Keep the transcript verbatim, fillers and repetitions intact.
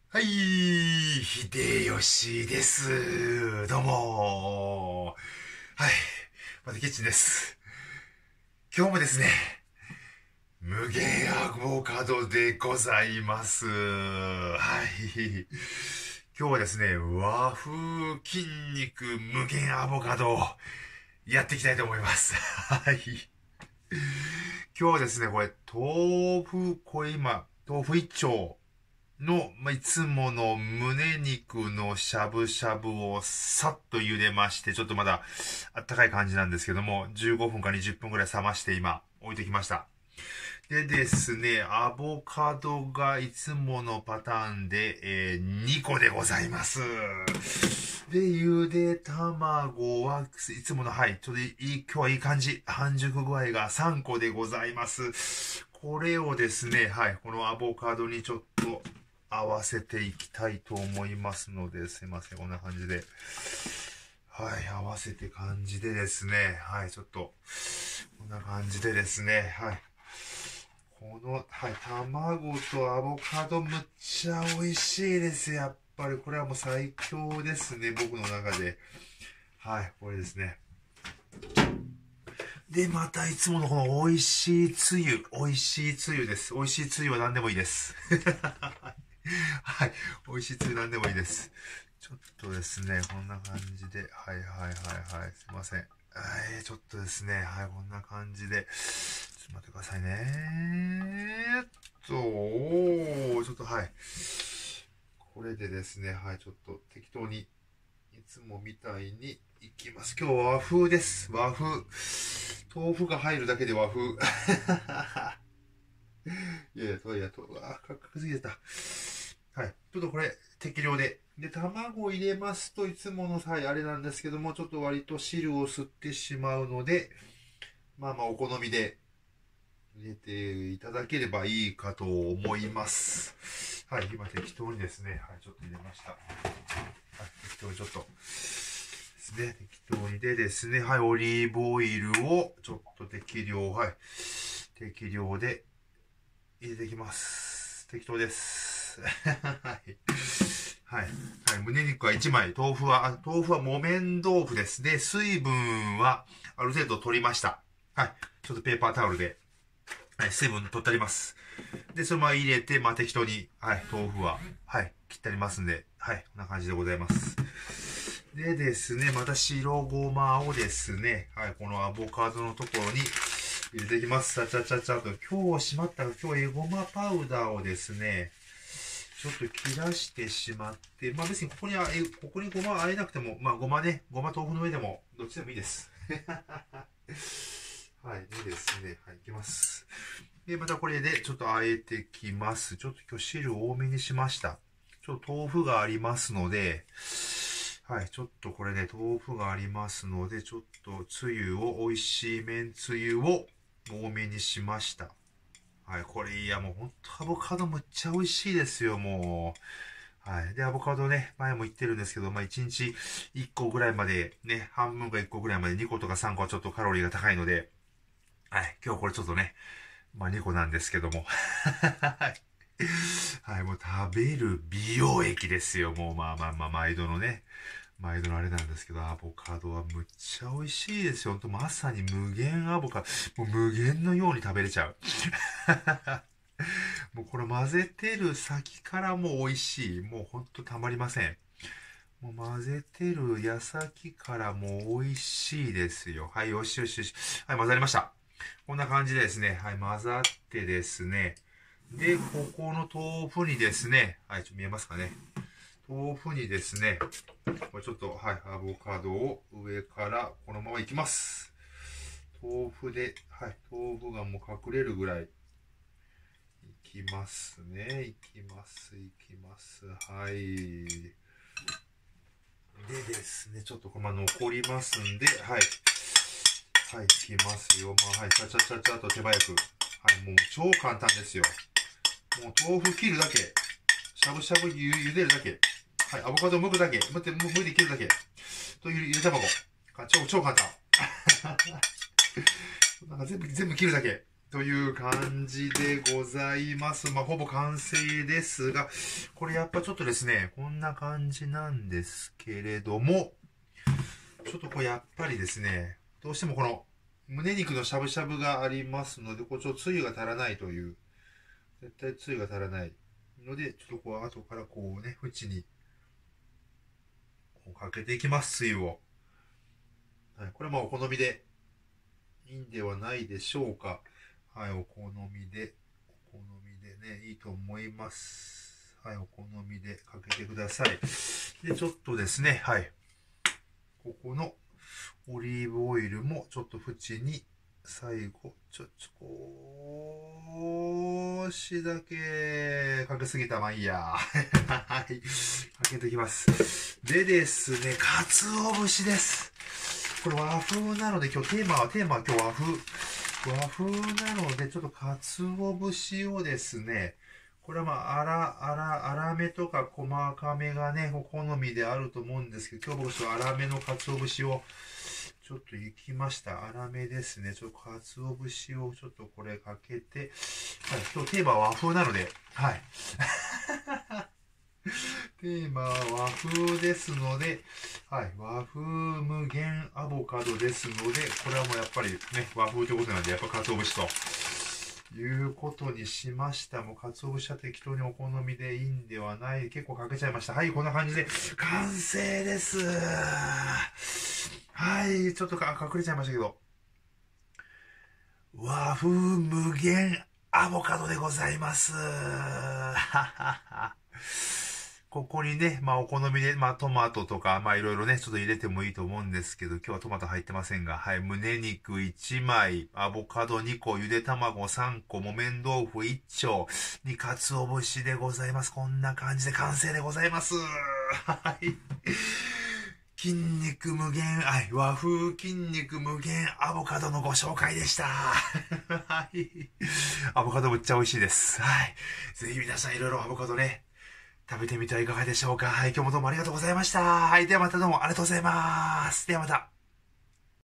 はい、秀吉です。どうも。はい、またキッチンです。今日もですね、無限アボカドでございます。はい。今日はですね、和風筋肉無限アボカドをやっていきたいと思います。はい。今日はですね、これ、豆腐、これ今、豆腐一丁の、まあ、いつもの胸肉のしゃぶしゃぶをさっと茹でまして、ちょっとまだあったかい感じなんですけども、じゅうごふんかにじゅっぷんぐらい冷まして今置いてきました。でですね、アボカドがいつものパターンで、えー、にこでございます。で、ゆで卵はいつもの、はい、ちょっといい、今日はいい感じ。半熟具合がさんこでございます。これをですね、はい、このアボカドにちょっと合わせていきたいと思いますので、すいません、こんな感じで。はい、合わせて感じでですね、はい、ちょっと、こんな感じでですね、はい。この、はい、卵とアボカドむっちゃ美味しいです。やっぱり、これはもう最強ですね、僕の中で。はい、これですね。で、またいつものこの美味しいつゆ、美味しいつゆです。美味しいつゆは何でもいいです。はい。美味しいつゆなんでもいいです。ちょっとですね、こんな感じで。はいはいはいはい。すいません。はい、ちょっとですね。はい、こんな感じで。ちょっと待ってくださいね。っと、おー、ちょっとはい。これでですね、はい、ちょっと適当に、いつもみたいにいきます。今日は和風です。和風。豆腐が入るだけで和風。いやいや、といや、と、あ、かっこすぎた。はい。ちょっとこれ、適量で。で、卵を入れますといつもの際あれなんですけども、ちょっと割と汁を吸ってしまうので、まあまあお好みで入れていただければいいかと思います。はい、今適当にですね、はい、ちょっと入れました。はい、適当にちょっとですね、適当にでですね、はい、オリーブオイルをちょっと適量、はい、適量で入れていきます。適当です。はい。はい。はい。胸肉はいちまい。豆腐は、豆腐は木綿豆腐です。で、水分はある程度取りました。はい。ちょっとペーパータオルで、はい、水分取ってあります。で、そのまま入れて、まあ、適当に、はい、豆腐は、はい、切ってありますんで、はい、こんな感じでございます。でですね、また白ごまをですね、はい、このアボカドのところに入れていきます。ちゃちゃちゃちゃと。今日しまったら、今日エゴマパウダーをですね、ちょっと切らしてしまって、まあ別にここにあ、えここにごまあえなくても、まあごまね、ごま豆腐の上でも、どっちでもいいです。はい、でですね、はい、いきます。で、またこれでちょっとあえてきます。ちょっと今日汁多めにしました。ちょっと豆腐がありますので、はい、ちょっとこれね、豆腐がありますので、ちょっとつゆを、美味しい麺つゆを多めにしました。はい、これいや、もうほんとアボカドむっちゃ美味しいですよ、もう。はい。で、アボカドね、前も言ってるんですけど、まあ、いちにちいっこぐらいまで、ね、半分かいっこぐらいまでにことかさんこはちょっとカロリーが高いので、はい。今日これちょっとね、まあにこなんですけども。はい。はい、もう食べる美容液ですよ。もうまあまあまあ、毎度のね。毎度のあれなんですけど、アボカドはむっちゃ美味しいですよ。ほんとまさに無限アボカド。もう無限のように食べれちゃう。もうこれ混ぜてる先からもう美味しい。もうほんとたまりません。もう混ぜてる矢先からもう美味しいですよ。はい、よしよしよし。はい、混ざりました。こんな感じでですね、はい、混ざってですね、で、ここの豆腐にですね、はい、ちょっと見えますかね。豆腐にですね、これちょっと、はい、アボカドを上からこのままいきます。豆腐で、はい、豆腐がもう隠れるぐらいいきますね。いきます、いきます。はい。でですね、ちょっとこれまあ残りますんで、はい。はい、いきますよ。まあ、はい、ちゃちゃちゃちゃと手早く。はい、もう超簡単ですよ。もう豆腐切るだけ。しゃぶしゃぶゆ茹でるだけ。はい、アボカド剥くだけ。むって、むいで切るだけ。というゆで卵。超、超簡単。なんか全部、全部切るだけ。 という感じでございます。まあ、ほぼ完成ですが、これやっぱちょっとですね、こんな感じなんですけれども、ちょっとこうやっぱりですね、どうしてもこの胸肉のしゃぶしゃぶがありますので、こうちょっとつゆが足らないという、絶対つゆが足らないので、ちょっとこう後からこうね、縁にこうかけていきます、つゆを。はい、これはまあお好みでいいんではないでしょうか。はい、お好みで、お好みでね、いいと思います。はい、お好みでかけてください。で、ちょっとですね、はい。ここのオリーブオイルもちょっと縁に最後、ちょ、ちょ、少しだけかけすぎた。まあいいや。はい。かけていきます。でですね、鰹節です。これ和風なので、今日テーマは、テーマは今日和風。和風なので、ちょっと鰹節をですね、これはまあ、粗、粗、粗めとか細かめがね、お好みであると思うんですけど、今日僕ちょっと粗めの鰹節を、ちょっといきました。粗めですね。ちょっと鰹節をちょっとこれかけて、はい、今日テーマは和風なので、はい。テーマは和風ですので、はい、和風無限アボカドですので、これはもうやっぱりね、和風ということなんで、やっぱ鰹節ということにしました。もう鰹節は適当にお好みでいいんではない。結構かけちゃいました。はい、こんな感じで完成です。はい、ちょっとか隠れちゃいましたけど、和風無限アボカドでございます。ここにね、まあお好みで、まあトマトとか、まあいろいろね、ちょっと入れてもいいと思うんですけど、今日はトマト入ってませんが、はい、胸肉いちまい、アボカドにこ、ゆで卵さんこ、木綿豆腐いっ丁に、鰹節でございます。こんな感じで完成でございます。はい。筋肉無限愛、和風筋肉無限アボカドのご紹介でした。はい。アボカドむっちゃ美味しいです。はい。ぜひ皆さんいろいろアボカドね、食べてみてはいかがでしょうか。はい、今日もどうもありがとうございました。はい、ではまたどうもありがとうございます。ではまた。